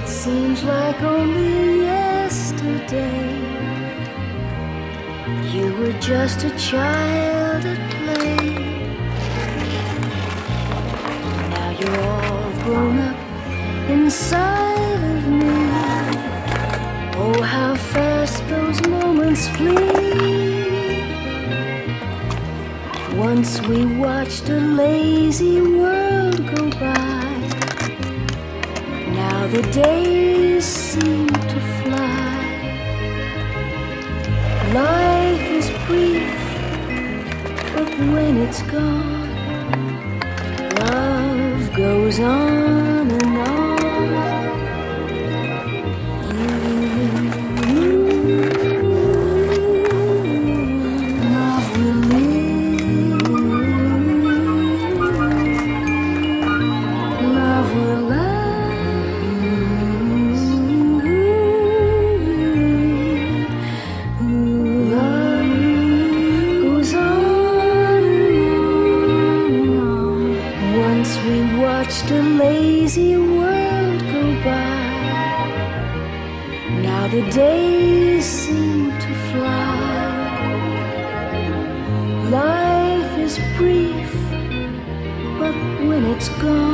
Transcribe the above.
it seems like only yesterday you were just a child at play. Now you're all grown up inside of me. Oh, how fast those moments flee. Once we watched a lazy world go by. Now the days seem to fly. Life is brief, but when it's gone, love goes on and on. Watched a lazy world go by. Now the days seem to fly. Life is brief, but when it's gone,